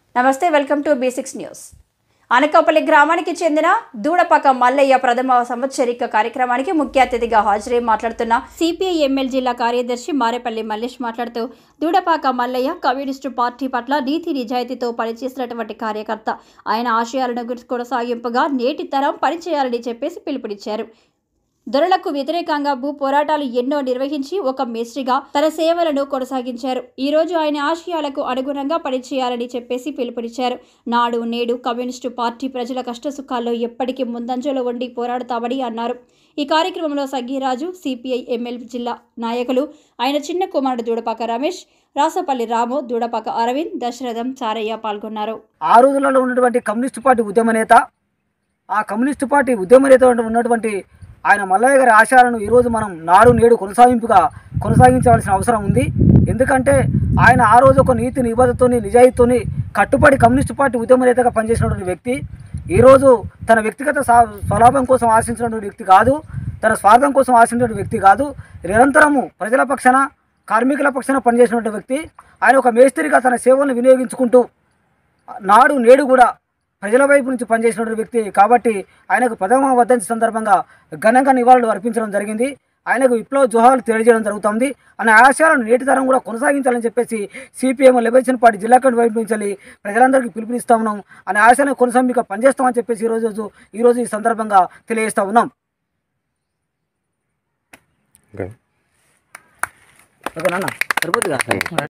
నమస్తే, welcome to B6 news. Anakapalli గ్రామానికి చెందిన దూడపాక మల్లయ్య ప్రథమ సంవత్సరిక కార్యక్రమానికి ముఖ్య అతిథిగా హాజరై మాట్లాడుతున్న సిపిఐ ఎంఎల్ జిల్లా కార్యదర్శి మారేపల్లి మల్లేష్ మాట్లాడుతూ, దూడపాక మల్లయ్య కమ్యూనిస్టు పార్టీ పట్ల నీతి నిజాయితీతో పనిచేసినటువంటి కార్యకర్త. ఆయన ఆశయాలను కొనసాగింపుగా నేటి తరం పనిచేయాలని చెప్పేసి పిలుపునిచ్చారు. దొరలకు వ్యతిరేకంగా భూ పోరాటాలు ఎన్నో నిర్వహించి ఒక మేస్త్రిగా తన సేవలను కొనసాగించారు. ఈ రోజు ఆయన ఆశయాలకు అనుగుణంగా పనిచేయాలని చెప్పేసి పిలుపునిచ్చారు. నాడు నేడు కమ్యూనిస్టు పార్టీ ప్రజల కష్టసుఖాల్లో ఎప్పటికీ ముందంజలో ఉండి పోరాడతామని అన్నారు. ఈ కార్యక్రమంలో సంగీరాజు, సిపిఐ ఎంఎల్ జిల్లా నాయకులు, ఆయన చిన్న కుమారుడు దూడపాక రమేష్, రాసపల్లి రాము, దూడపాక అరవింద్, దశరథం, చారయ్య పాల్గొన్నారు. ఆ రోజులలో ఉన్నటువంటి కమ్యూనిస్టు పార్టీ ఉద్యమ నేత, ఆ కమ్యూనిస్టు పార్టీ ఉద్యమ నేత ఉన్నటువంటి ఆయన మల్లయ్య గారి ఆశయాలను ఈరోజు మనం నాడు నేడు కొనసాగించవలసిన అవసరం ఉంది. ఎందుకంటే ఆయన ఆ రోజు ఒక నీతి నిబద్ధతోని నిజాయితీతోని కట్టుబడి కమ్యూనిస్టు పార్టీ ఉద్యమ నేతగా పనిచేసినటువంటి వ్యక్తి ఈరోజు తన వ్యక్తిగత స్వలాభం కోసం ఆశించినటువంటి వ్యక్తి కాదు, తన స్వార్థం కోసం ఆశించినటువంటి వ్యక్తి కాదు. నిరంతరము ప్రజల పక్షాన, కార్మికుల పక్షాన పనిచేసినటువంటి వ్యక్తి. ఆయన ఒక మేస్త్రిగా తన సేవలను వినియోగించుకుంటూ నాడు నేడు కూడా ప్రజల వైపు నుంచి పనిచేసినటువంటి వ్యక్తి కాబట్టి ఆయనకు ప్రథమ వర్ధంతి సందర్భంగా ఘనంగా నివాళులు అర్పించడం జరిగింది. ఆయనకు విప్లవ జోహార్లు తెలియజేయడం జరుగుతుంది. అనే ఆశయాలను నేటి తరం కూడా కొనసాగించాలని చెప్పేసి సిపిఎం లిబరేషన్ పార్టీ జిల్లా కమిటీ వైపు నుంచి ప్రజలందరికీ పిలుపునిస్తా ఉన్నాం. అనే ఆశయాలను కొనసాగింపుగా పనిచేస్తామని చెప్పేసి ఈరోజు ఈ సందర్భంగా తెలియజేస్తూ ఉన్నాం. ఓకేనా సరిపోతుందిగా.